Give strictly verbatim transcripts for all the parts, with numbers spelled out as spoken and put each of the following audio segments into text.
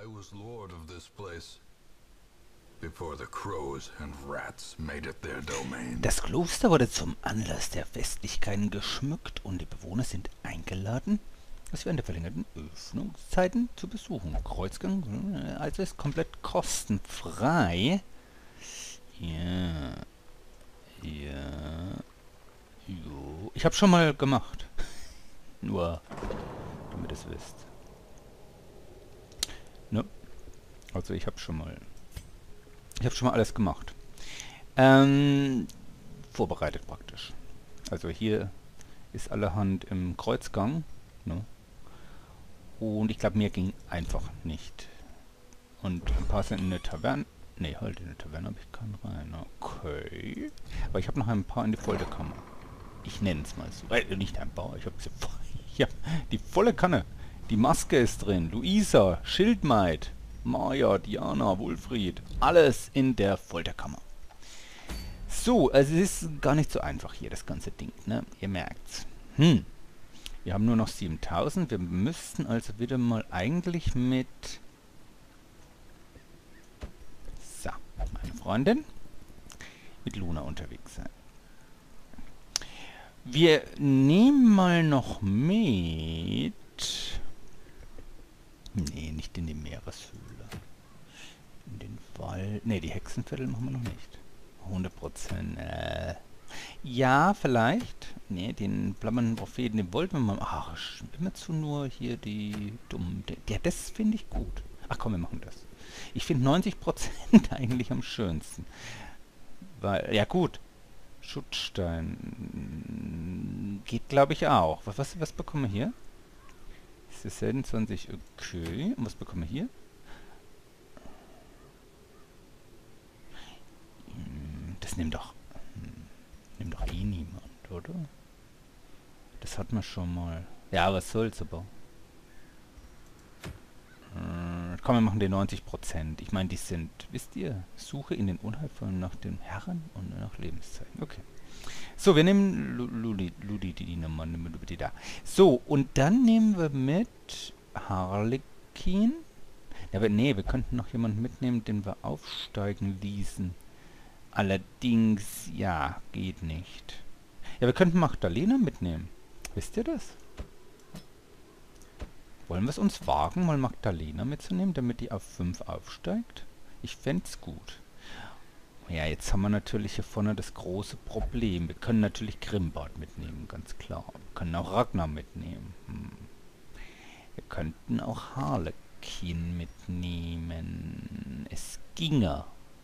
I was lord of this place before the crows and rats made it their domain. Das Kloster wurde zum Anlass der Festlichkeiten geschmückt und die Bewohner sind eingeladen, es während der verlängerten Öffnungszeiten zu besuchen. Kreuzgang, also ist komplett kostenfrei. Ja, ja, jo. Ich habe schon mal gemacht. Nur, damit ihr es wisst. Ne? Also ich habe schon mal, ich habe schon mal alles gemacht. Ähm, vorbereitet praktisch. Also hier ist allerhand im Kreuzgang. Ne? Und ich glaube, mir ging einfach nicht. Und ein paar sind in der Taverne. Ne, halt, in der Taverne habe ich keinen rein. Okay. Aber ich habe noch ein paar in die Folterkammer. Ich nenne es mal so. Äh, nicht ein paar, ich habe sie voll. Ja, die volle Kanne. Die Maske ist drin. Luisa, Schildmaid, Maya, Diana, Wulfried. Alles in der Folterkammer. So, also es ist gar nicht so einfach hier, das ganze Ding, ne? Ihr merkt's. Hm. Wir haben nur noch siebentausend. Wir müssten also wieder mal eigentlich mit... So, meine Freundin. Mit Luna unterwegs sein. Wir nehmen mal noch mit... Nee, nicht in die Meereshöhle. In den Wald... Nee, die Hexenviertel machen wir noch nicht. hundert Prozent. Äh... Ja, vielleicht. Ne, den blammernden Propheten, den wollten wir mal... Ach, immer zu nur hier die dummen... Ja, das finde ich gut. Ach komm, wir machen das. Ich finde neunzig Prozent eigentlich am schönsten. Weil, ja gut. Schutzstein... Geht, glaube ich, auch. Was, was, was bekommen wir hier? Ist das siebenundzwanzig? Okay. Und was bekommen wir hier? Das nimmt doch... Nimmt doch eh niemand, oder? Das hat man schon mal. Ja, was soll's aber. Äh, komm, wir machen die neunzig Prozent. Ich meine, die sind, wisst ihr, Suche in den Unheilvollen nach den Herren und nach Lebenszeichen. Okay. So, wir nehmen Ludi, Ludi, die Nummer, die da. So, und dann nehmen wir mit Harlekin. Ja, aber nee, wir könnten noch jemanden mitnehmen, den wir aufsteigen ließen. Allerdings, ja, geht nicht. Ja, wir könnten Magdalena mitnehmen. Wisst ihr das? Wollen wir es uns wagen, mal Magdalena mitzunehmen, damit die auf fünf aufsteigt? Ich fände es gut. Ja, jetzt haben wir natürlich hier vorne das große Problem. Wir können natürlich Grimbart mitnehmen, ganz klar. Wir können auch Ragnar mitnehmen. Hm. Wir könnten auch Harlekin mitnehmen. Es ginge.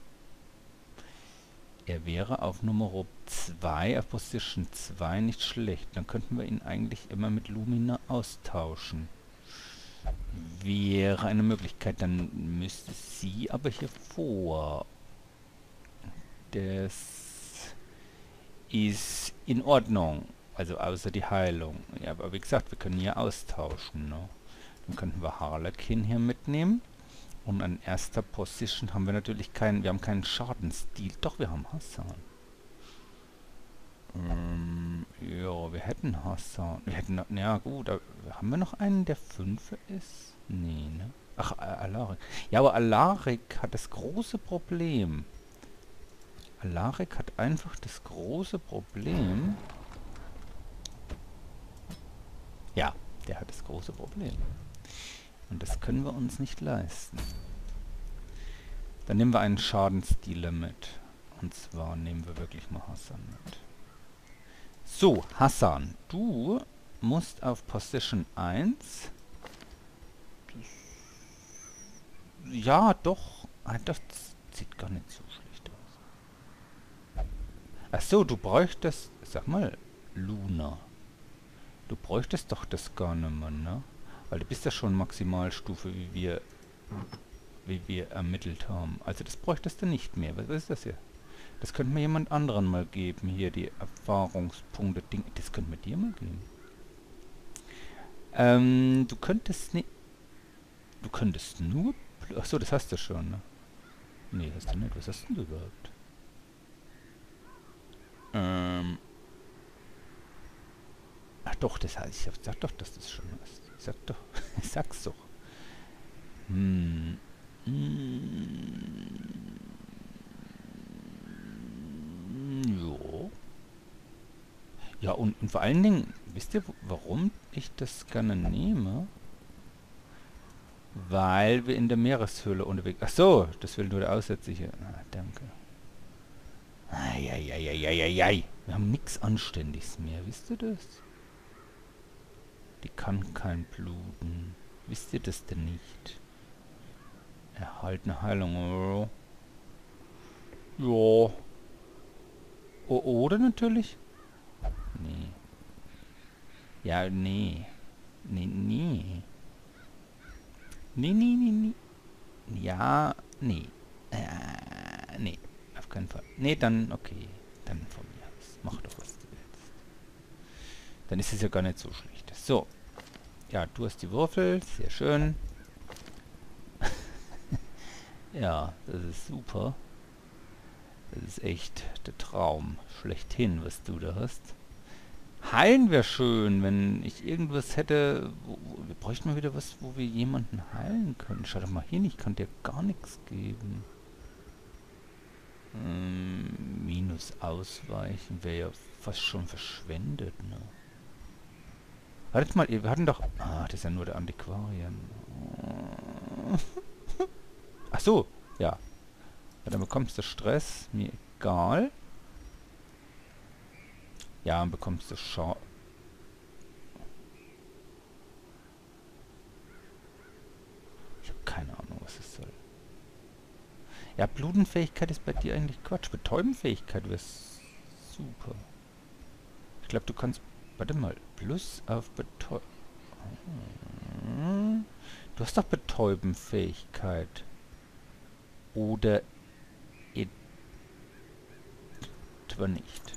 Er wäre auf Nummer zwei, auf Position zwei nicht schlecht. Dann könnten wir ihn eigentlich immer mit Lumina austauschen. Wäre eine Möglichkeit. Dann müsste sie aber hier vor. Das ist in Ordnung. Also außer die Heilung. Ja, aber wie gesagt, wir können hier austauschen. Ne? Dann könnten wir Harlekin hier mitnehmen. Und an erster Position haben wir natürlich keinen, wir haben keinen Schadenstil. Doch, wir haben Hassan. Ähm, ja, wir hätten Hassan. Wir hätten, ja gut, aber haben wir noch einen, der Fünfe ist? Nee, ne? Ach, Alaric. Ja, aber Alaric hat das große Problem. Alaric hat einfach das große Problem. Ja, der hat das große Problem. Und das können wir uns nicht leisten. Dann nehmen wir einen Schadensdealer mit. Und zwar nehmen wir wirklich mal Hassan mit. So, Hassan, du musst auf Position eins. Das, ja, doch. Das sieht gar nicht so schlecht aus. Ach so, du bräuchtest, sag mal, Luna. Du bräuchtest doch das gar nicht mehr, ne? Weil du bist ja schon Maximalstufe, wie wir, wie wir ermittelt haben. Also das bräuchtest du nicht mehr. Was ist das hier? Das könnte mir jemand anderen mal geben. Hier die Erfahrungspunkte. Ding. Das könnte mir dir mal geben. Ähm, du könntest nicht... Du könntest nur... Achso, das hast du schon, ne? Nee, hast du nicht. Was hast denn du überhaupt? Ähm... Ach doch, das heißt, ich sag doch, dass du es schon hast. Ich sag doch, ich sag's doch. Hm. Hm. Jo. Ja, und, und vor allen Dingen, wisst ihr, warum ich das gerne nehme? Weil wir in der Meereshöhle unterwegs... Ach so, das will nur der Aussätzliche. Ah, danke. Eieieiei. Wir haben nichts Anständiges mehr, wisst ihr das? Die kann kein bluten. Wisst ihr das denn nicht? Erhaltene Heilung. Oh. Ja. O oder natürlich? Nee. Ja, nee. Nee, nee. Nee, nee, nee, nee. Ja, nee. Äh, nee. Auf keinen Fall. Nee, dann, okay. Dann von mir aus. Mach doch, was du willst. Dann ist es ja gar nicht so schlecht. So. Ja, du hast die Würfel. Sehr schön. Ja, das ist super. Das ist echt der Traum schlechthin, was du da hast. Heilen wäre schön, wenn ich irgendwas hätte. Wo, wo, wir bräuchten mal wieder was, wo wir jemanden heilen können. Schau doch mal hin, ich kann dir gar nichts geben. Ähm, Minus ausweichen wäre ja fast schon verschwendet, ne? Wartet mal, wir hatten doch... Ah, das ist ja nur der Antiquarien. Ach so, ja. Ja, dann bekommst du Stress, mir egal. Ja, dann bekommst du Scha... Ich habe keine Ahnung, was es soll. Ja, Blutenfähigkeit ist bei dir eigentlich Quatsch. Betäubenfähigkeit wäre super. Ich glaube, du kannst... Warte mal. Plus auf Betäuben... Hm. Du hast doch Betäubenfähigkeit. Oder etwa nicht.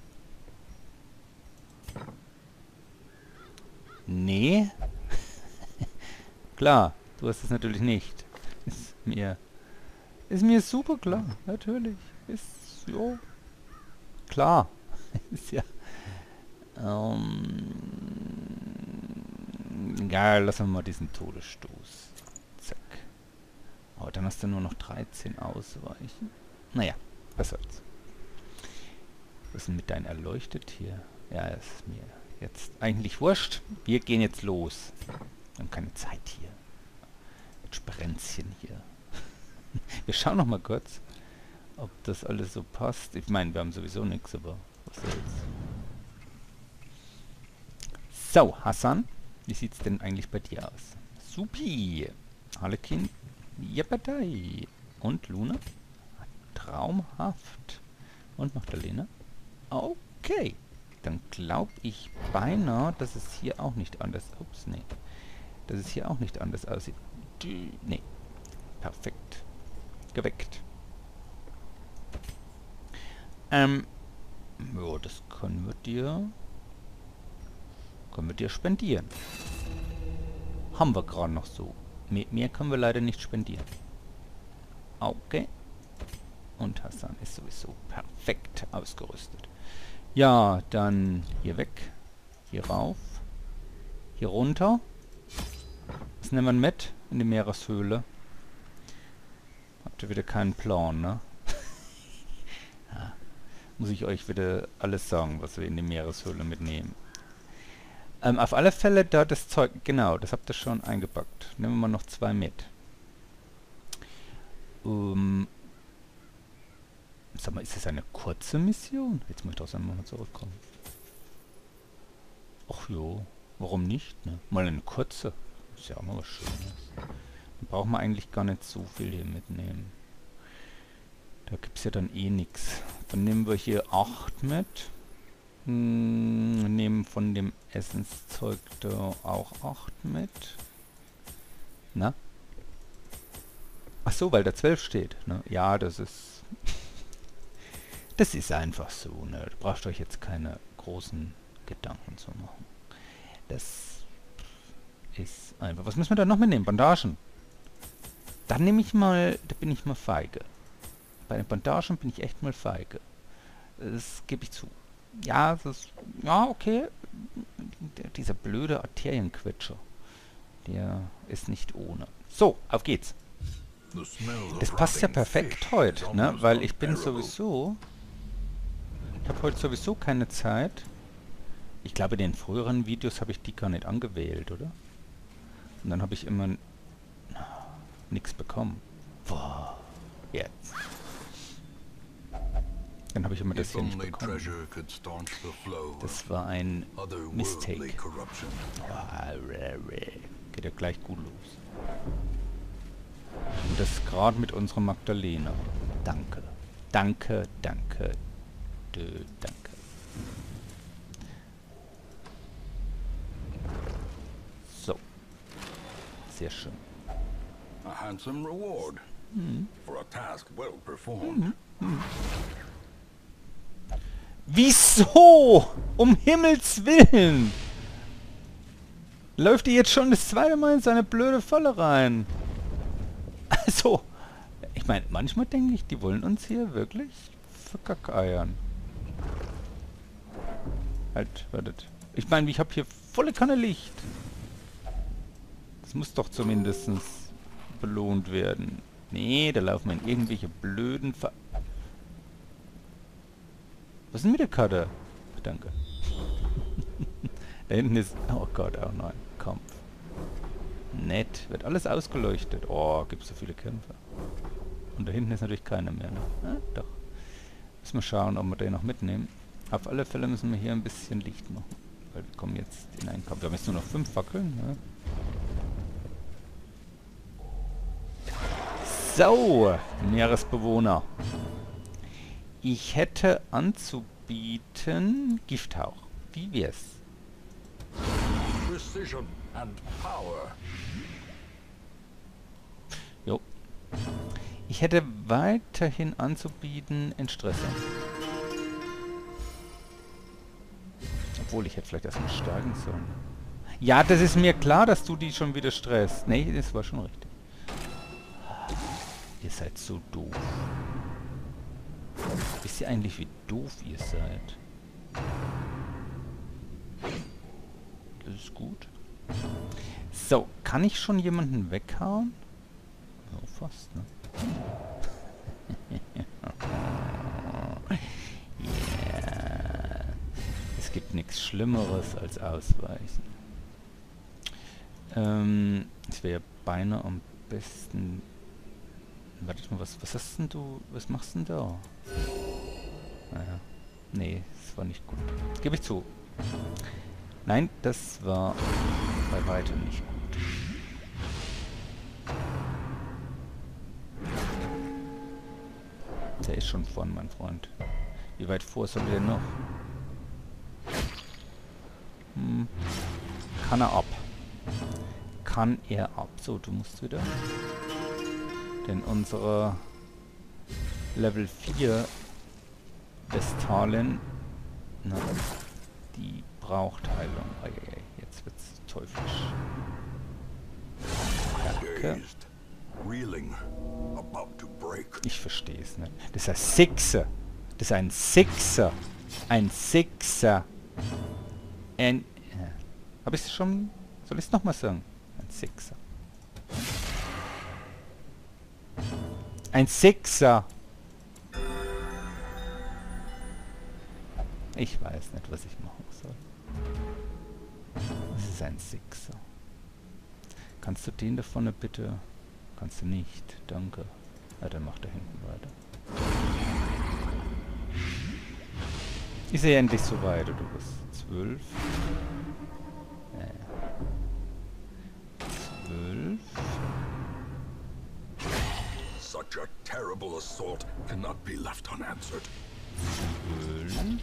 Nee. Klar, du hast es natürlich nicht. Ist mir... Ist mir super klar. Natürlich. Ist... Jo. Klar. Ist ja... Ähm... Ja, lassen wir mal diesen Todesstoß. Zack. Aber dann hast du nur noch dreizehn Ausweichen. Naja, was soll's. Was ist denn mit deinem erleuchtet hier? Ja, ist mir jetzt eigentlich wurscht. Wir gehen jetzt los. Wir haben keine Zeit hier. Mit Sprenzchen hier. Wir schauen noch mal kurz, ob das alles so passt. Ich meine, wir haben sowieso nichts, aber was soll's. So, Hassan, wie sieht's denn eigentlich bei dir aus? Supi! Harlekin, Jeppetei. Und Luna? Traumhaft. Und Magdalena? Okay. Dann glaube ich beinahe, dass es hier auch nicht anders... Ups, nee. Dass es hier auch nicht anders aussieht. Die, nee. Perfekt. Geweckt. Ähm. Ja, das können wir dir... Können wir dir spendieren. Haben wir gerade noch so. Mehr, mehr können wir leider nicht spendieren. Okay. Und Hassan ist sowieso perfekt ausgerüstet. Ja, dann hier weg. Hier rauf. Hier runter. Was nehmen wir mit in die Meereshöhle? Habt ihr wieder keinen Plan, ne? Ja, muss ich euch wieder alles sagen, was wir in die Meereshöhle mitnehmen. Ähm, auf alle Fälle da das Zeug, genau, das habt ihr schon eingepackt. Nehmen wir mal noch zwei mit. Um, sag mal, ist das eine kurze Mission? Jetzt muss ich doch einmal mal zurückkommen. Ach jo, warum nicht, ne? Mal eine kurze. Ist ja auch mal was Schönes. Dann brauchen wir eigentlich gar nicht so viel hier mitnehmen. Da gibt es ja dann eh nichts. Dann nehmen wir hier acht mit. Hm, nehmen von dem Essenszeug da auch acht mit. Na? Ach so, weil da zwölf steht, ne? Ja, das ist... das ist einfach so, ne? Da braucht euch jetzt keine großen Gedanken zu machen. Das ist einfach... Was müssen wir da noch mitnehmen? Bandagen. Dann nehme ich mal... Da bin ich mal feige. Bei den Bandagen bin ich echt mal feige. Das gebe ich zu. Ja, das ist... Ja, okay. Der, dieser blöde Arterienquetscher. Der ist nicht ohne. So, auf geht's. The smell Das of passt ja rotting perfekt fish heute, is ne? almost Weil ich bin unbearable. sowieso... Ich habe heute sowieso keine Zeit. Ich glaube, in den früheren Videos habe ich die gar nicht angewählt, oder? Und dann habe ich immer nichts bekommen. Boah, jetzt. Dann habe ich immer das If hier nicht only bekommen. treasure could staunch the flow of Das war ein otherworldly Mistake. corruption. Ah, rä, rä. Geht ja gleich gut los. Und das gerade mit unserer Magdalena. Danke. Danke, danke. Dö, danke. So. Sehr schön. A handsome reward Mhm. for a task well performed. Wieso? Um Himmels Willen! Läuft die jetzt schon das zweite Mal in seine blöde Falle rein? Also, ich meine, manchmal denke ich, die wollen uns hier wirklich verkackeiern. Halt, wartet. Ich meine, ich habe hier volle Kanne Licht. Das muss doch zumindest belohnt werden. Nee, da laufen wir in irgendwelche blöden Ver... Was ist denn mit der Karte? Ach, danke. Da hinten ist... Oh Gott, oh nein. Kampf. Nett. Wird alles ausgeleuchtet. Oh, gibt es so viele Kämpfer. Und da hinten ist natürlich keiner mehr. Ne? Ah, doch. Müssen wir schauen, ob wir den noch mitnehmen. Auf alle Fälle müssen wir hier ein bisschen Licht machen. Weil wir kommen jetzt in einen Kampf. Wir haben jetzt nur noch fünf Fackeln. Ne? So, Meeresbewohner. Ich hätte anzubieten Gifthauch. Wie wär's? Precision and power. Jo. Ich hätte weiterhin anzubieten Entstresser. Obwohl, ich hätte vielleicht erstmal steigen sollen. Ja, das ist mir klar, dass du die schon wieder stresst. Nee, das war schon richtig. Ihr seid so doof. Wisst ihr eigentlich, wie doof ihr seid? Das ist gut. So, kann ich schon jemanden weghauen? So, fast, ne? Yeah. Es gibt nichts Schlimmeres als Ausweichen. Ähm, es wäre beinahe am besten... Warte mal, was, was hast denn du... Was machst denn da? Naja. Nee, das war nicht gut. Das gebe ich zu. Nein, das war bei weitem nicht gut. Der ist schon vorn, mein Freund. Wie weit vor soll der noch? Hm. Kann er ab. Kann er ab. So, du musst wieder. Denn unsere Level vier Vestalin, na, die braucht Heilung. Eieiei, jetzt wird's teuflisch. Danke. Dazed, reeling, about to break. Ich verstehe es nicht. Das ist ein Sixer. Das ist ein Sixer. Ein Sixer. Ein... Ja. Hab ich es schon... Soll ich es nochmal sagen? Ein Sixer. Ein Sixer. Ich weiß nicht, was ich machen soll. Das ist ein Sixer. Kannst du den da vorne bitte... Kannst du nicht. Danke. Ja, dann macht er hinten weiter. Ich sehe endlich so weit, du bist zwölf. Ja, ja. Zwölf. Such a terrible assault cannot be left unanswered. Zwölf.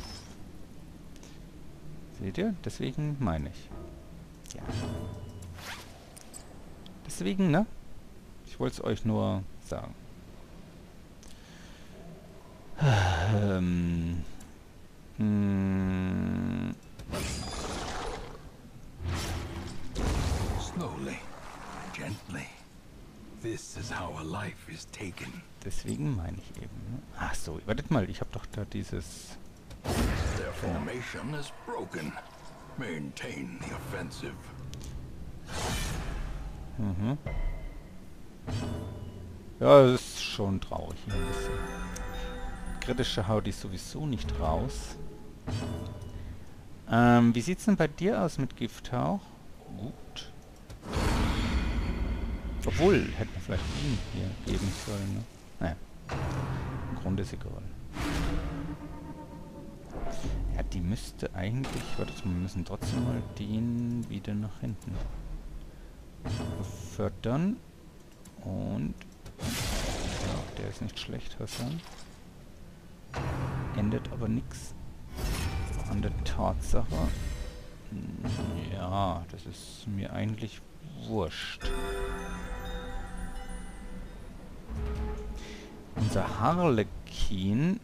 Seht ihr? Deswegen meine ich. Ja. Deswegen, ne? Ich wollte es euch nur sagen. Ähm. Hm. Slowly, gently. This is how a life is taken. Deswegen meine ich eben. Ne? Ach so, wartet mal, ich habe doch da dieses... Their formation is broken. Maintain the offensive. Mhm. Ja, das ist schon traurig hier ein bisschen. Kritische haut die sowieso nicht raus. Ähm, wie sieht's denn bei dir aus mit Gifthauch? Gut. Obwohl, hätten wir vielleicht ihn hier geben sollen, ne? Naja. Im Grunde ist egal. Ja, die müsste eigentlich... Warte mal, wir müssen trotzdem mal den wieder nach hinten fördern. Und... Ja, der ist nicht schlecht, Hassan. Ändert aber nichts an der Tatsache. Ja, das ist mir eigentlich wurscht. Unser Harlekin...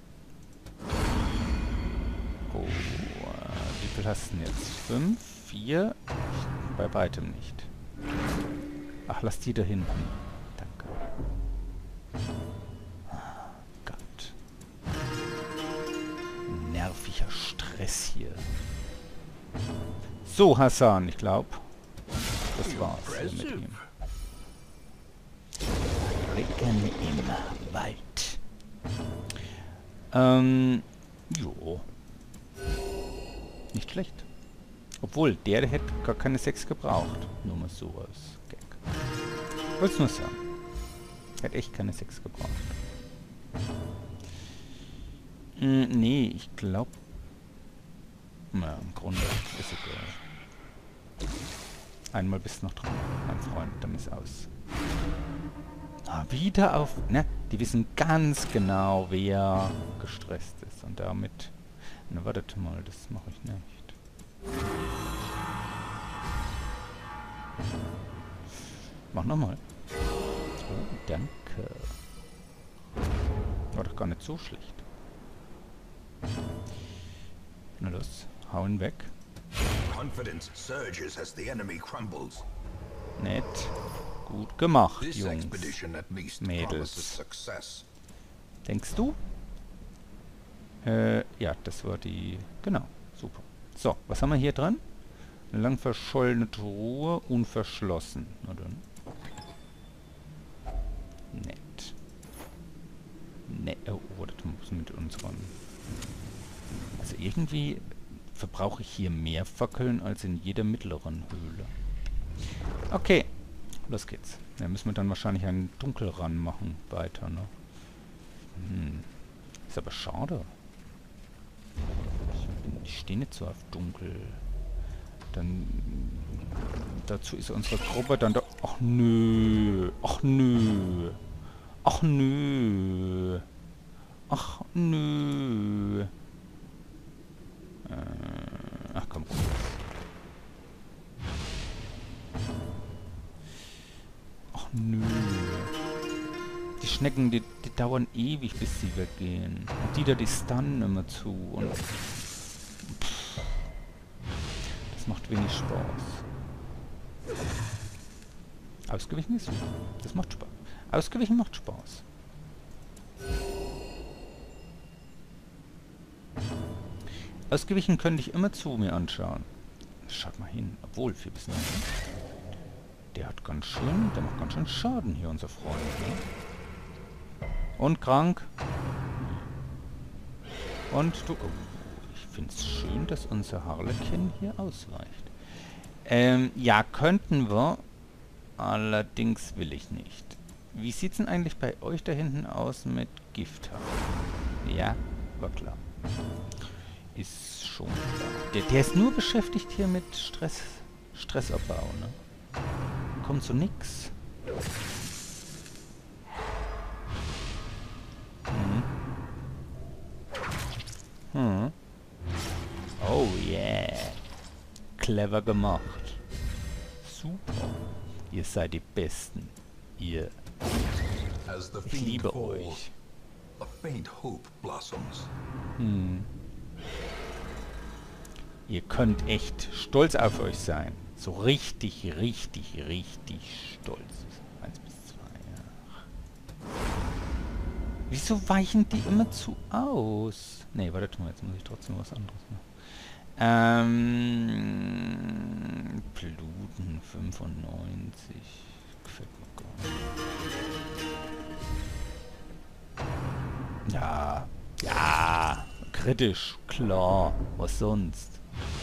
Oh, äh, wie viel hast du denn jetzt? Fünf? Vier? Bei weitem nicht. Ach, lass die da hinten. Danke. Gott. Nerviger Stress hier. So, Hassan, ich glaube, das war's hier mit ihm. Recken im Wald. Ähm, jo. Nicht schlecht. Obwohl, der, der hätte gar keine sechs gebraucht. Nur mal so als Gag. Wollt's nur sagen. Hätte echt keine sechs gebraucht. Hm, nee, ich glaube... Na, im Grunde ist egal. Einmal bist du noch dran, mein Freund, dann ist aus. Ah, wieder auf... Ne, die wissen ganz genau, wer gestresst ist. Und damit... Na, wartet mal, das mache ich nicht. Mach nochmal. Oh, danke. War doch gar nicht so schlecht. Na los, hauen weg. Confidence surges as the enemy crumbles. Nett. Gut gemacht, This Jungs. expedition at least Mädels. promises success. Denkst du? Äh, ja, das war die... Genau, super. So, was haben wir hier dran? Eine lang verschollene Truhe, unverschlossen. Na dann. Nett. Nett. Oh, wartet mal, was mit unseren... Also irgendwie verbrauche ich hier mehr Fackeln als in jeder mittleren Höhle. Okay, los geht's. Da müssen wir dann wahrscheinlich einen Dunkel ranmachen weiter, ne? Hm. Ist aber schade. Ich, ich stehe nicht so auf Dunkel. Dann... Dazu ist unsere Gruppe dann doch... Ach nö. Ach nö. Ach nö. Ach nö. Äh, ach komm. Ach nö. Die Schnecken, die, die dauern ewig, bis sie weggehen. Und die da, die stunnen immer zu. Und pff, das macht wenig Spaß. Ausgewichen ist super. Das macht Spaß. Ausgewichen macht Spaß. Ausgewichen könnte ich immer zu mir anschauen. Schaut mal hin. Obwohl, vier bis neun. Der hat ganz schön, der macht ganz schön Schaden hier, unser Freund. Ne? Und krank. Und du... Oh, ich finde es schön, dass unser Harlekin hier ausweicht. Ähm, ja, könnten wir. Allerdings will ich nicht. Wie sieht's denn eigentlich bei euch da hinten aus mit Gifthaar? Ja, war klar. Ist schon klar. Der, der ist nur beschäftigt hier mit Stress, Stressabbau, ne? Kommt so nix. Hm. Hm. Oh yeah. Clever gemacht. Super. Ihr seid die Besten. Ihr. As the Ich fiend liebe falls, euch. a faint hope blossoms. Hm. Ihr könnt echt stolz auf euch sein. So richtig, richtig, richtig stolz. Eins bis zwei, ja. Wieso weichen die immer zu aus? Ne, warte mal, jetzt muss ich trotzdem was anderes machen. Ähm, Bluten fünfundneunzig. gefällt mir gar nicht. Ja, ja, kritisch, klar, was sonst?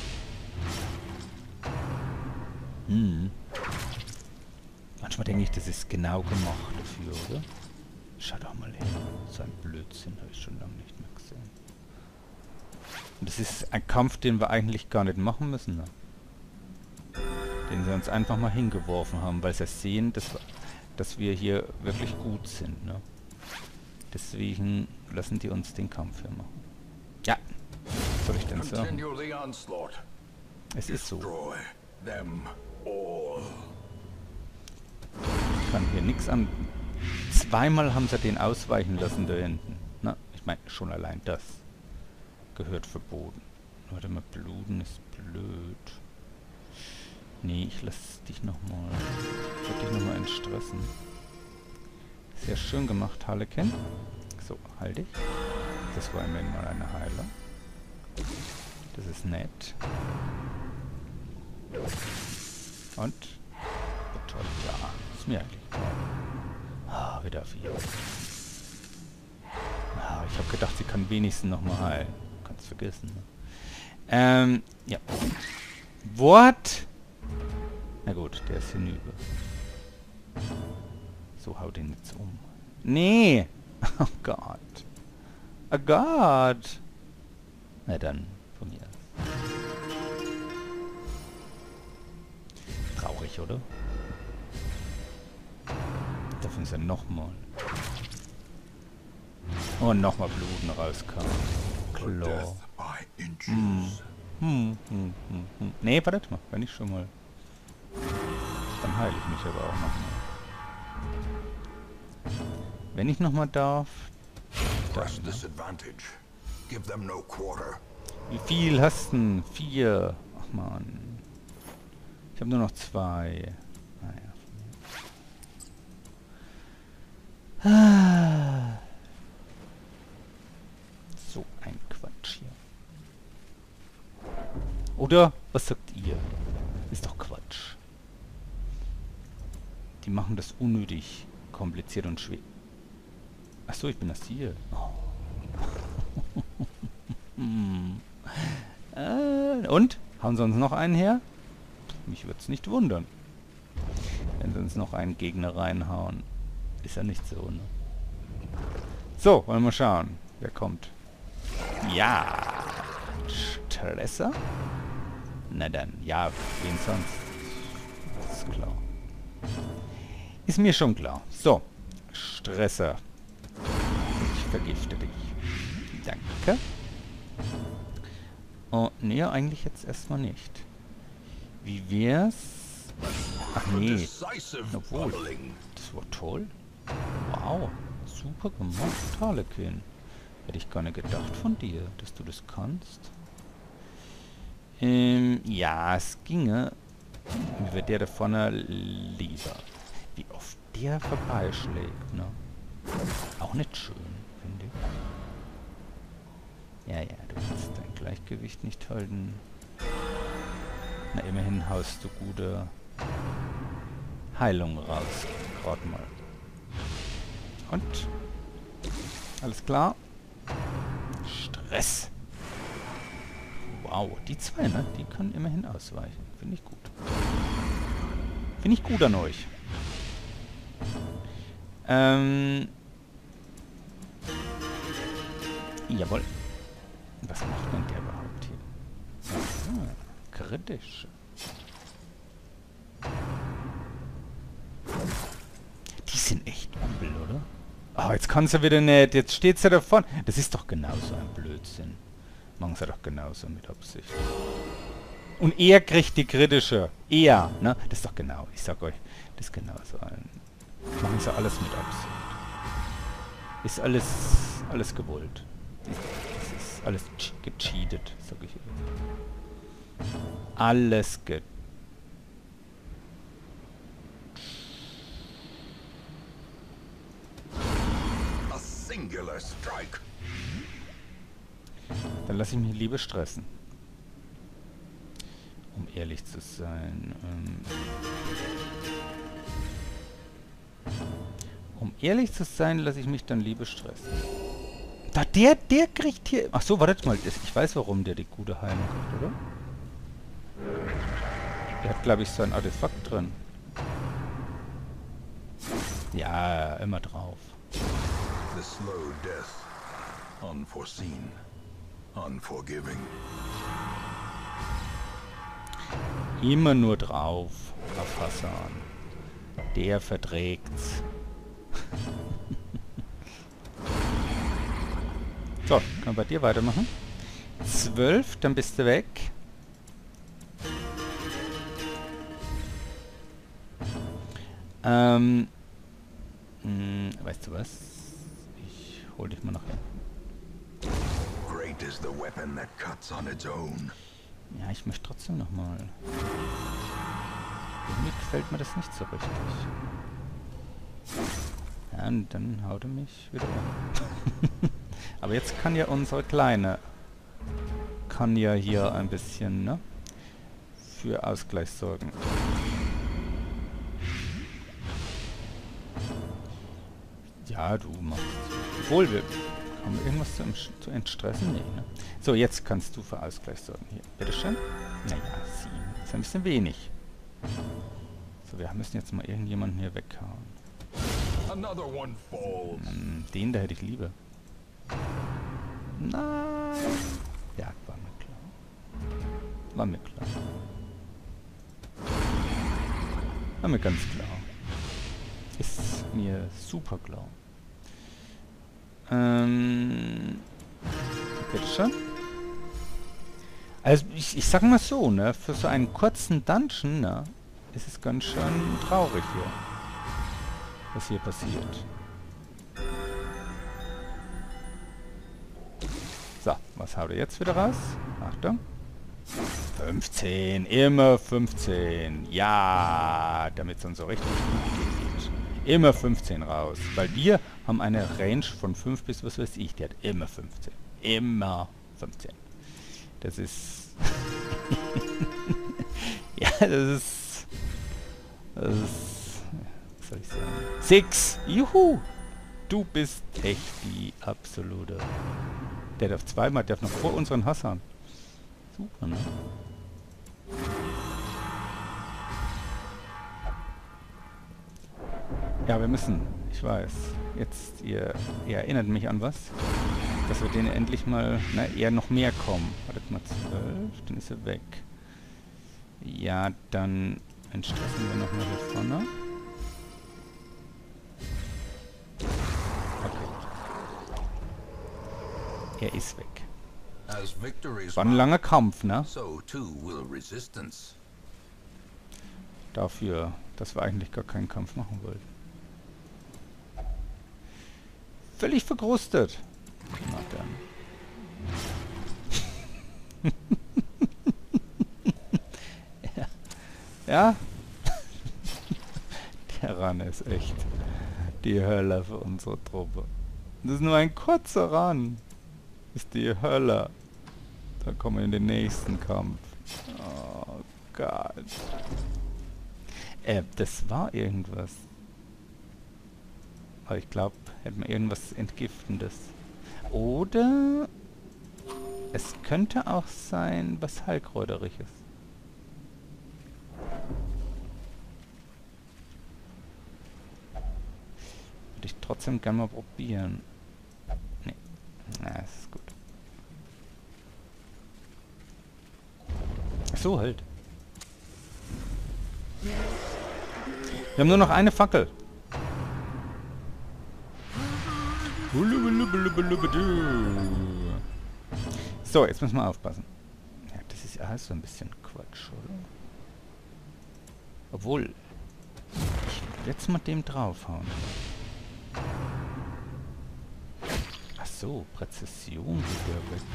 Hm. Manchmal denke ich, das ist genau gemacht dafür, oder? Schau doch mal hin. So ein Blödsinn habe ich schon lange nicht mehr gesehen. Und das ist ein Kampf, den wir eigentlich gar nicht machen müssen, ne? Den sie uns einfach mal hingeworfen haben, weil sie sehen, dass wir, dass wir hier wirklich gut sind, ne? Deswegen lassen die uns den Kampf hier machen. Ja, was soll ich denn sagen? Continue the onslaught. Es ist so. Destroy them all. Ich kann hier nichts an... Zweimal haben sie den ausweichen lassen da hinten. Na, ich meine, schon allein das gehört verboten. Warte mal, bluten ist blöd. Nee, ich lass dich nochmal... Ich würde dich nochmal entstressen. Sehr schön gemacht, Harlequin. So, halt dich. Das war immerhin mal eine Heiler. Das ist nett. Und? Oh, toll, ja. Ist mir eigentlich klar. Ah, wieder vier. Ah, ich habe gedacht, sie kann wenigstens nochmal heilen. Kannst vergessen, ne? Ähm, ja. What? Na gut, der ist hinüber. So, hau den jetzt um. Nee! Oh Gott. Oh Gott! Na dann, von mir aus. Traurig, oder? Dafür ist er nochmal. Und nochmal Bluten rauskam. Klar. Hm. Hm, hm, hm, hm. Nee, warte mal, wenn ich schon mal. Dann heile ich mich aber auch nochmal. Wenn ich nochmal darf. Press this advantage. Give them no quarter. Wie viel hast du denn? Vier. Ach man. Ich habe nur noch zwei. Naja. Ah. So ein Quatsch hier. Oder? Was sagt ihr? Ist doch Quatsch. Die machen das unnötig kompliziert und schwer. Achso, ich bin das hier. Oh. hm. äh, und? Haben sie uns noch einen her? Mich würde es nicht wundern. Wenn sie uns noch einen Gegner reinhauen. Ist ja nicht so, ne? So, wollen wir mal schauen. Wer kommt? Ja. Stresser? Na dann, ja, wen sonst? Das ist klar. Ist mir schon klar. So. Stresser. Ich vergifte dich. Danke. Oh, nee, eigentlich jetzt erstmal nicht. Wie wär's? Ach nee. Obwohl. Das war toll. Wow. Super gemacht, Harlequin. Hätte ich gar nicht gedacht von dir, dass du das kannst. Ähm, ja, es ginge. Mir wird der da vorne lieber. Wie oft der vorbeischlägt, ne? Auch nicht schön, finde ich. Ja, ja, du kannst dein Gleichgewicht nicht halten. Na, immerhin haust du gute Heilung raus. Gerade mal. Und? Alles klar? Stress. Wow, die zwei, ne? Die können immerhin ausweichen. Finde ich gut. Finde ich gut an euch. Ähm. Jawohl. Was macht denn der überhaupt hier? Ah, kritisch. Die sind echt übel, oder? Oh, jetzt kannst du wieder nicht. Jetzt steht's ja davon. Das ist doch genauso ein Blödsinn. Machen sie doch genauso mit Absicht. Und er kriegt die kritische. Er, ne? Das ist doch genau. Ich sag euch, das ist genauso ein. Machen sie alles mit Absicht. Ist alles, alles gewollt. Das ist alles gecheatet, sag ich euch. Alles ge... A singular strike. Dann lasse ich mich lieber stressen. Um ehrlich zu sein. Ähm ehrlich zu sein, lasse ich mich dann lieber stressen. Da, der, der kriegt hier... Ach so, wartet mal. Ich weiß, warum der die gute Heilung kriegt, oder? Der hat, glaube ich, so ein Artefakt drin. Ja, immer drauf. The slow death. Unforeseen. Unforgiving. Immer nur drauf, auf Hassan. Der verträgt's. So, können wir bei dir weitermachen. Zwölf, dann bist du weg. Ähm, mh, weißt du was? Ich hol dich mal nachher. Great is the weapon that cuts on its own. Ja, ich möchte trotzdem nochmal. Irgendwie gefällt mir das nicht so richtig. Ja, und dann haut er mich wieder um. Aber jetzt kann ja unsere Kleine, kann ja hier ein bisschen, ne, für Ausgleich sorgen. Ja, du machst. Obwohl, wir haben wir irgendwas zu, zu entstressen? Nee, ne? So, jetzt kannst du für Ausgleich sorgen. Hier, bitteschön. Naja, sieben. Ist ein bisschen wenig. So, wir müssen jetzt mal irgendjemanden hier weghauen. Another one falls. Hm, den da hätte ich lieber. Nein. Ja, war mir klar. War mir klar. War mir ganz klar. Ist mir super klar. Ähm. Bitteschön. Also ich, ich sag mal so, ne, für so einen kurzen Dungeon, ne, ist es ganz schön traurig hier, was hier passiert. So, was haut er jetzt wieder raus? Achtung. fünfzehn, immer fünfzehn. Ja, damit es uns so richtig gut geht. Immer fünfzehn raus. Weil wir haben eine Range von fünf bis was weiß ich. Die hat immer fünfzehn. Immer fünfzehn. Das ist... ja, das ist... Das ist... Was soll ich sagen? Six! Juhu! Du bist echt die absolute... Der darf zweimal, der darf noch vor unseren Hassan. Super, ne? Ja, wir müssen. Ich weiß. Jetzt, ihr, ihr erinnert mich an was. Dass wir denen endlich mal, na, eher noch mehr kommen. Wartet mal, zwölf, dann ist er weg. Ja, dann entstressen wir nochmal hier vorne. Okay. Er ist weg. As victories War ein langer Kampf, ne? so too will resistance. Dafür, dass wir eigentlich gar keinen Kampf machen wollten. Völlig verkrustet. Na dann. ja. ja? Der Run ist echt die Hölle für unsere Truppe. Das ist nur ein kurzer Run. Ist die Hölle. Da kommen wir in den nächsten Kampf. Oh Gott. Äh, das war irgendwas. Aber ich glaube, hätten wir irgendwas Entgiftendes. Oder es könnte auch sein, was Heilkräuteriges. Würde ich trotzdem gerne mal probieren. Nee. Na, das ist gut. Ach so, halt. Wir haben nur noch eine Fackel. So, jetzt müssen wir aufpassen. Ja, das ist alles so ein bisschen Quatsch, oder? Obwohl, ich will jetzt mal dem draufhauen. Ach so, Präzision geht ja weg.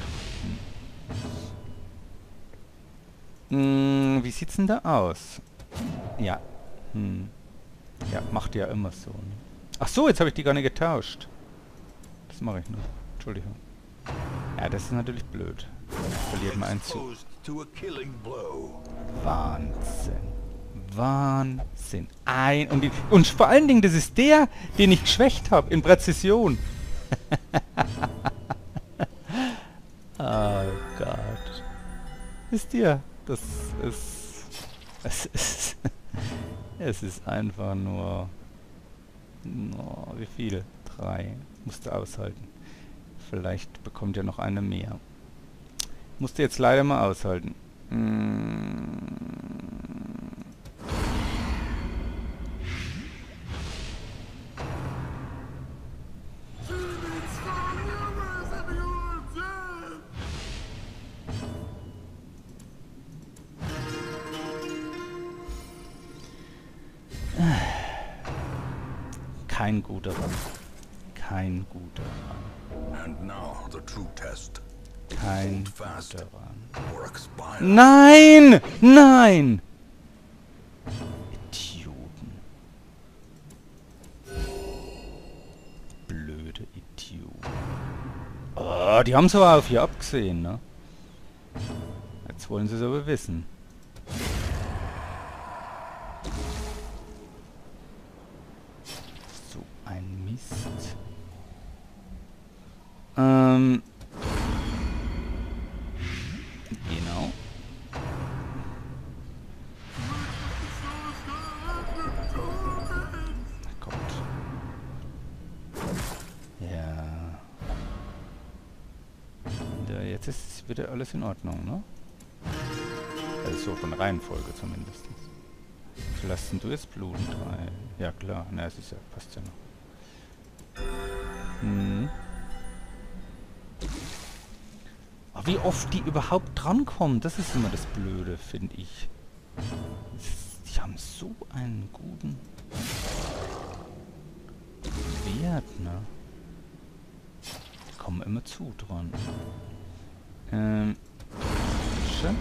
Hm. Hm, wie sieht's denn da aus? Ja. Hm. Ja, macht ja immer so. Ne? Ach so, jetzt habe ich die gar nicht getauscht. Das mache ich nur. Entschuldigung. Ja, das ist natürlich blöd. Verliert mal einen Zug. Wahnsinn. Wahnsinn. Ein und, die, und vor allen Dingen, das ist der, den ich geschwächt habe in Präzision. Oh Gott. Wisst ihr, das ist... Es ist... Es ist einfach nur... Oh, wie viel? Drei. Musste aushalten. Vielleicht bekommt ihr noch eine mehr. Musste jetzt leider mal aushalten. Mm. Kein guter Run. Kein guter Run. And now the true test. Kein Hold fast guter Run. or expire. Nein! Nein! Idioten. Blöde Idioten. Oh, die haben so auf hier abgesehen, ne? Jetzt wollen sie es aber wissen. So ein Mist. Ähm... Genau. Kommt. Ja. Und, äh, jetzt ist wieder alles in Ordnung, ne? Also so von Reihenfolge zumindest. Lassen du jetzt bluten? Drei. Ja klar, na es ist ja, passt ja noch. Hm. Aber wie oft die überhaupt drankommen, das ist immer das Blöde, finde ich. Die haben so einen guten Wert, ne? Die kommen immer zu dran. Ähm. Schön.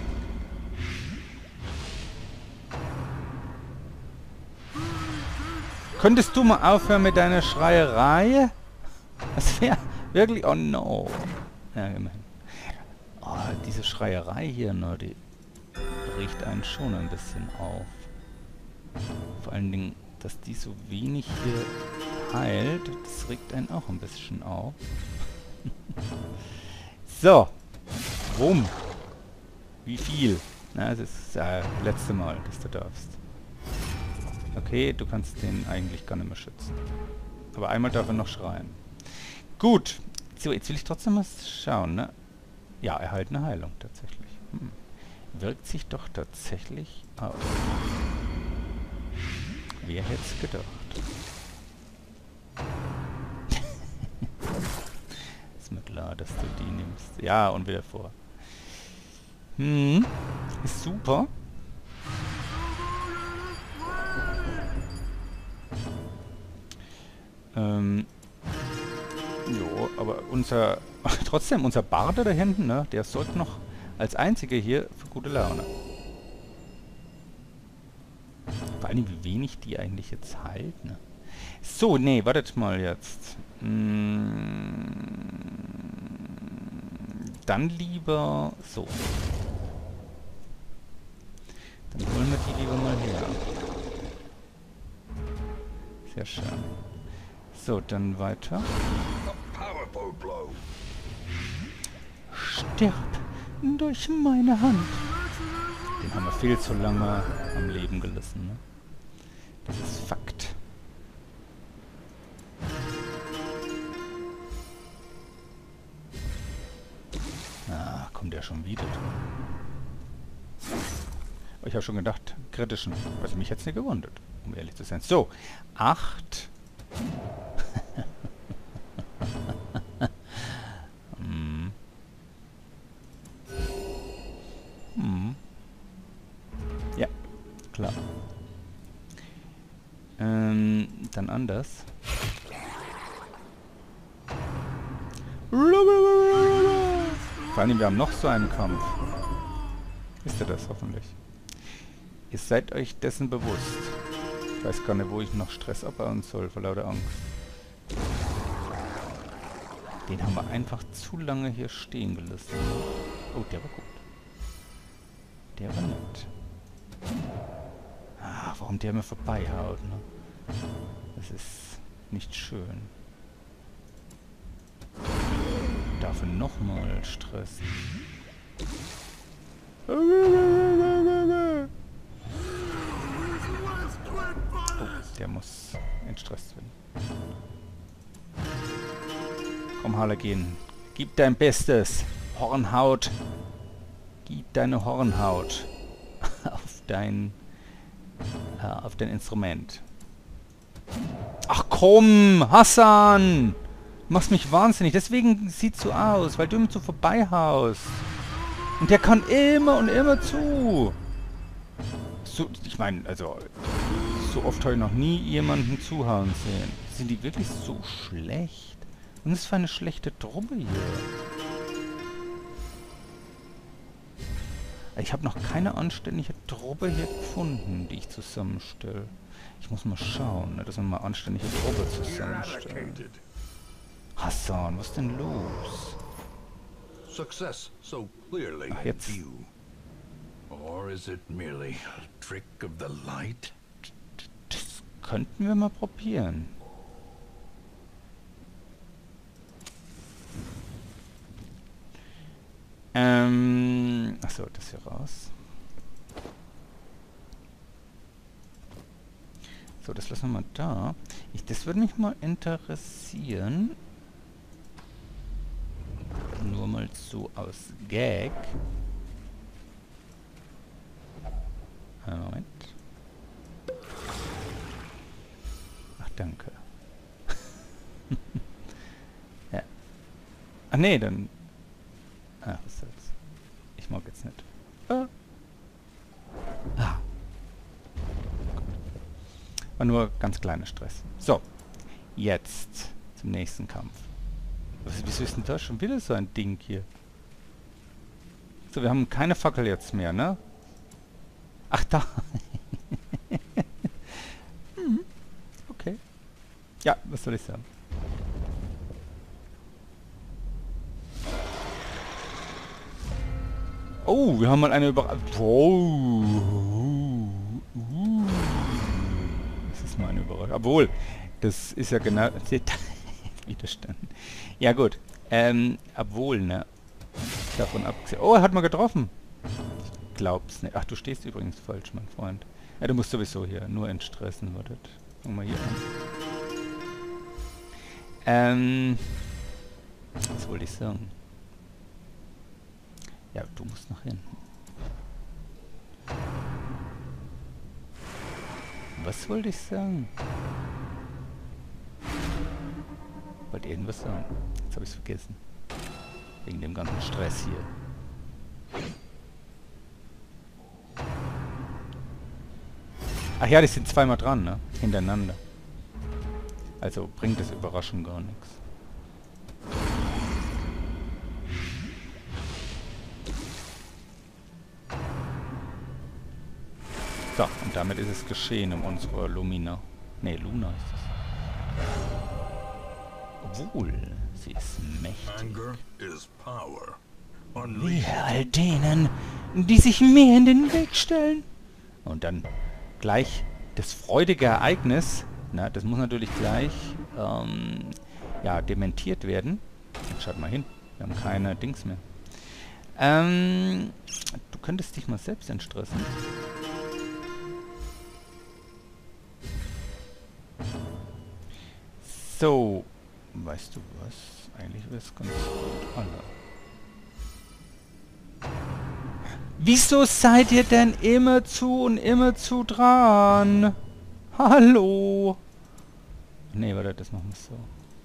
Könntest du mal aufhören mit deiner Schreierei? Das wäre wirklich... Oh no. Ja, immerhin. Oh, diese Schreierei hier, ne, die regt einen schon ein bisschen auf. Vor allen Dingen, dass die so wenig hier heilt, das regt einen auch ein bisschen auf. So. Rum. Wie viel? Na, das ist ja das letzte Mal, dass du darfst. Okay, du kannst den eigentlich gar nicht mehr schützen. Aber einmal darf er noch schreien. Gut. So, jetzt will ich trotzdem mal schauen, ne? Ja, erhaltene Heilung, tatsächlich. Hm. Wirkt sich doch tatsächlich aus. Wer hätte es gedacht? Ist mir klar, dass du die nimmst. Ja, und wieder vor. Hm. Ist super. Ähm, jo, aber unser, trotzdem, unser Barde da hinten, ne, der sorgt noch als einziger hier für gute Laune. Vor allem, wie wenig die eigentlich jetzt heilt, ne. So, nee, wartet mal jetzt. Hm, dann lieber so. Dann holen wir die lieber mal her. Sehr schön. So, dann weiter. Stirb durch meine Hand. Den haben wir viel zu lange am Leben gelassen, ne? Das ist Fakt. Ah, kommt der schon wieder dran. Ich habe schon gedacht, kritischen. Was mich jetzt nicht gewundert, um ehrlich zu sein. So, acht. hm. Hm. Ja, klar. Ähm, dann anders. Vor allem, wir haben noch so einen Kampf. Wisst ihr das hoffentlich? Ihr seid euch dessen bewusst. Ich weiß gar nicht, wo ich noch Stress abbauen soll, vor lauter Angst. Den haben wir einfach zu lange hier stehen gelassen. Oh, der war gut. Der war nett. Ah, Ach, warum der mir vorbeihaut, ne? Das ist nicht schön. Dafür nochmal Stress. Oh, der muss entstresst werden. Komm, Halogen. Gib dein Bestes. Hornhaut. Gib deine Hornhaut auf dein äh, auf dein Instrument. Ach komm, Hassan! Du machst mich wahnsinnig. Deswegen sieht's so aus, weil du ihm so vorbeihaust. Und der kann immer und immer zu. So, ich meine, also so oft habe ich noch nie jemanden zuhauen sehen. Sind die wirklich so schlecht? Und was ist für eine schlechte Truppe hier? Ich habe noch keine anständige Truppe hier gefunden, die ich zusammenstelle. Ich muss mal schauen, ne, dass wir mal anständige Truppe zusammenstellen. Hassan, was ist denn los? Success so clearly Ach, in jetzt. view. Or is it merely a trick of the light? Das könnten wir mal probieren. Ähm, achso, das hier raus. So, das lassen wir mal da. Ich, das würde mich mal interessieren. Nur mal so aus Gag. Einen Moment. Ach, danke. Ja. Ach nee, dann... Ach, was soll's. Ich mag jetzt nicht. Ah. Ah. Gut. War nur ganz kleiner Stress. So. Jetzt zum nächsten Kampf. Was, wieso ist denn da schon wieder so ein Ding hier? So, wir haben keine Fackel jetzt mehr, ne? Ach, da. hm. Okay. Ja, was soll ich sagen? Oh, wir haben mal eine Überraschung. Wow. Uh. Das ist mal eine Überraschung. Obwohl, das ist ja genau... Widerstand. Ja gut. Ähm, obwohl, ne? Davon abgesehen... Oh, er hat mal getroffen. Ich glaub's nicht. Ach, du stehst übrigens falsch, mein Freund. Ja, du musst sowieso hier nur entstressen, wartet. Fangen wir hier an. Ähm... Was wollte ich sagen? Ja, du musst nach hinten. Was wollte ich sagen? Wollte irgendwas sagen. Jetzt habe ich es vergessen. Wegen dem ganzen Stress hier. Ach ja, die sind zweimal dran, ne? Hintereinander. Also bringt das Überraschung gar nichts. So, und damit ist es geschehen um unsere Lumina. Ne, Luna ist es. Obwohl, sie ist mächtig. Anger is power. Wehe all denen, die sich mir in den Weg stellen. Und dann gleich das freudige Ereignis, na, das muss natürlich gleich, ähm, ja, dementiert werden. Jetzt schaut mal hin, wir haben keine Dings mehr. Ähm, du könntest dich mal selbst entstressen. So, weißt du was? Eigentlich wäre es ganz gut. Alle. Wieso seid ihr denn immer zu und immer zu dran? Hallo? Nee, warte, das machen wir so.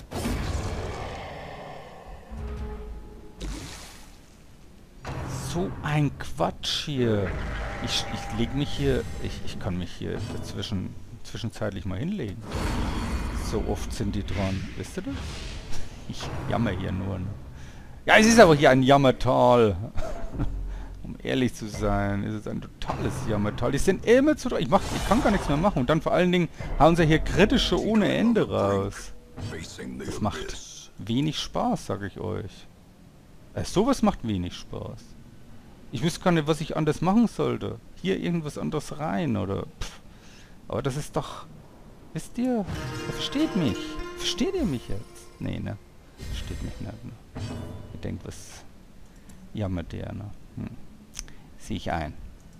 So ein Quatsch hier. Ich, ich leg mich hier... Ich, ich kann mich hier dazwischen zwischenzeitlich mal hinlegen. So oft sind die dran. Wisst ihr das? Ich jammer hier nur. Ne? Ja, es ist aber hier ein Jammertal. Um ehrlich zu sein, ist es ein totales Jammertal. Die sind immer zu dran. Ich, mach, ich kann gar nichts mehr machen. Und dann vor allen Dingen hauen sie hier kritische ohne Ende raus. Das macht wenig Spaß, sag ich euch. Äh, sowas macht wenig Spaß. Ich wüsste gar nicht, was ich anders machen sollte. Hier irgendwas anderes rein, oder... Pff. Aber das ist doch... Wisst ihr? Er versteht mich. Versteht ihr mich jetzt? Nee, ne? Versteht mich nicht, ne? Ihr denkt, was jammert der, ne? Hm. Sehe ich ein.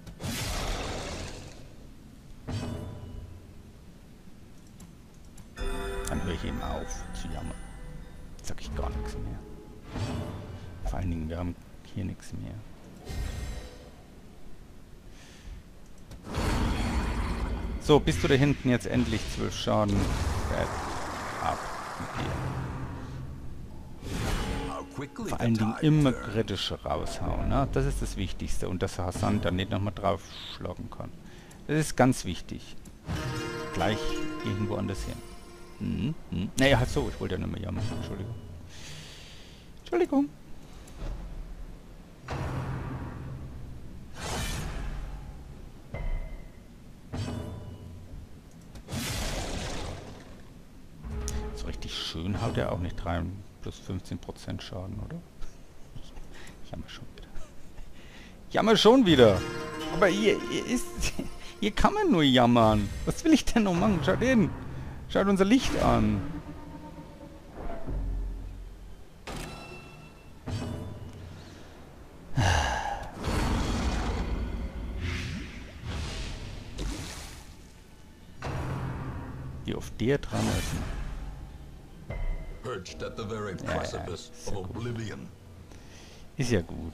Dann höre ich eben auf zu jammern. Sag ich gar nichts mehr. Vor allen Dingen, wir haben hier nichts mehr. So, bist du da hinten jetzt endlich zwölf Schaden? Bad. Ab mit dir. Vor allen Dingen immer kritisch raushauen, ne? Das ist das Wichtigste. Und dass Hassan dann nicht nochmal draufschlagen kann. Das ist ganz wichtig. Gleich irgendwo anders hin. Hm, hm. Nee, halt so, ich wollte ja nicht mehr jammern. Entschuldigung. Entschuldigung. So richtig schön haut er auch nicht rein. Plus fünfzehn Prozent Schaden, oder? Ich jammer schon wieder. Ich jammer schon wieder. Aber hier, hier ist... Hier kann man nur jammern. Was will ich denn noch machen? Schaut hin. Schaut unser Licht an. Wie oft der dran ist. Perched at the very Ja, ja, precipice ist ja of gut. oblivion. Ist ja gut.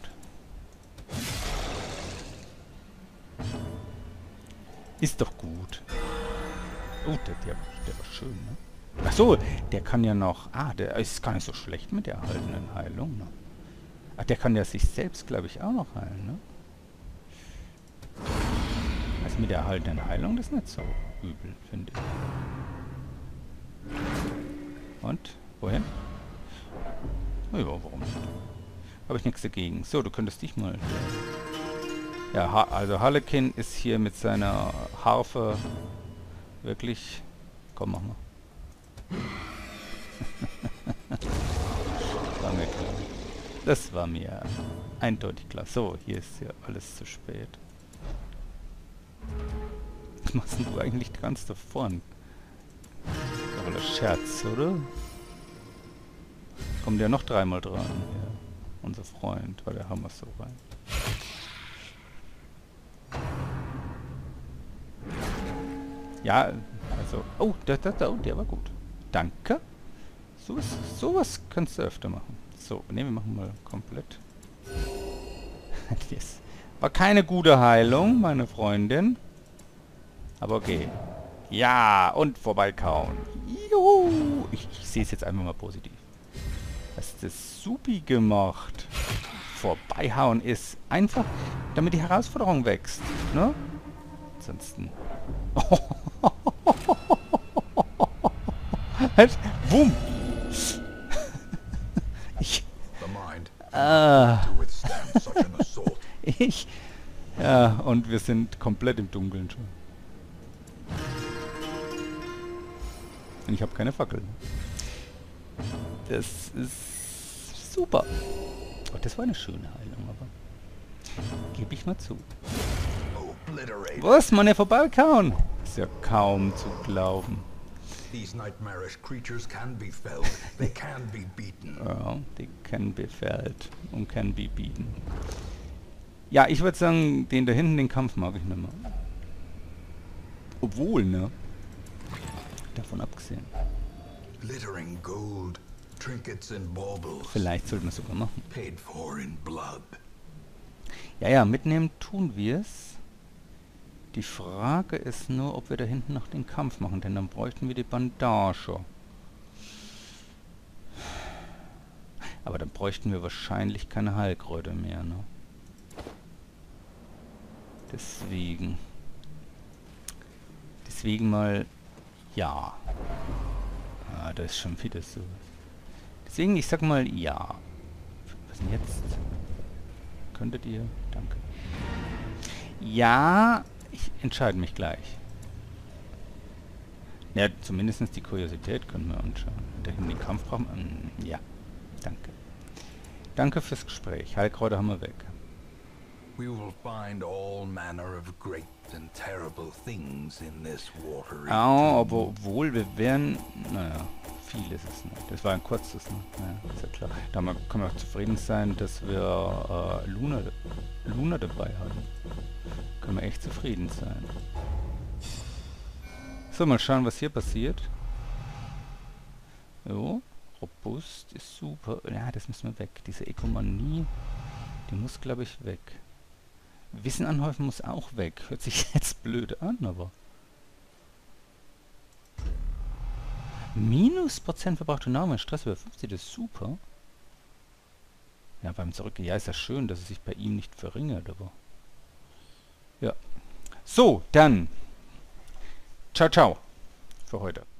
Ist doch gut. Oh, der, der, der war schön, ne? Ach so, der kann ja noch... Ah, der ist gar nicht so schlecht mit der erhaltenen Heilung, ne? Ach, der kann ja sich selbst, glaube ich, auch noch heilen, ne? Also mit der erhaltenen Heilung, das ist nicht so übel, finde ich. Und? Wohin? Oh ja, warum nicht? Habe ich nichts dagegen. So, du könntest dich mal... Ja, ha also Harlequin ist hier mit seiner Harfe wirklich... Komm, mach mal. War mir klar. Das war mir eindeutig klar. So, hier ist ja alles zu spät. Was machst denn du eigentlich ganz da vorn? Aber das Scherz, oder? Kommt ja noch dreimal dran. Ja. Unser Freund, weil der Hammer so rein. Ja, also... Oh, der, der, der, oh, der war gut. Danke. So was, sowas kannst du öfter machen. So, ne, wir machen mal komplett. Das war keine gute Heilung, meine Freundin. Aber okay. Ja, und vorbeikauen. Juhu. Ich, ich sehe es jetzt einfach mal positiv. Hast das supi gemacht. Vorbeihauen ist einfach, damit die Herausforderung wächst. Ne? Ansonsten... Halt, wumm! Ich... Ah, ich... Ja, und wir sind komplett im Dunkeln schon. Und ich habe keine Fackel. Das ist super. Oh, das war eine schöne Heilung, aber... Gebe ich mal zu. Was, man, ja vorbeikauen? Ist ja kaum zu glauben. These nightmarish creatures can be felled. They can be beaten. Ja, they can be felled und can be beaten. Ja, ich würde sagen, den da hinten, den Kampf mag ich nicht mehr. Obwohl, ne? Davon abgesehen. Glittering gold, trinkets and baubles. Vielleicht sollten wir es sogar machen. Paid for in blood. Ja, ja, mitnehmen tun wir es. Die Frage ist nur, ob wir da hinten noch den Kampf machen, denn dann bräuchten wir die Bandage. Aber dann bräuchten wir wahrscheinlich keine Heilkräuter mehr, ne? Deswegen. Deswegen mal... Ja. Ah, das ist schon wieder so. Deswegen, ich sag mal ja. Was denn jetzt? Könntet ihr? Danke. Ja... Ich entscheide mich gleich. Ja, zumindest die Kuriosität können wir anschauen. Da hinten den Kampf brauchen wir. Ja, danke. Danke fürs Gespräch. Heilkräuter haben wir weg. We will find all manner of great and terrible things in this watery Ja, aber tomb. obwohl wir wären... Naja, viel ist es nicht. Das war ein kurzes, ne? Ja, ist ja klar. Da können wir auch zufrieden sein, dass wir äh, Luna, Luna dabei haben. Können wir echt zufrieden sein. So, mal schauen, was hier passiert. Jo, robust ist super. Ja, das müssen wir weg. Diese Ekomanie, die muss, glaube ich, weg. Wissen anhäufen muss auch weg. Hört sich jetzt blöd an, aber... Minus Prozent verbrauchte Nahrung, Stress über fünfzig, das ist super. Ja, beim Zurückgehen, ja, ist ja schön, dass es sich bei ihm nicht verringert, aber... Ja. So, dann. Ciao, ciao. Für heute.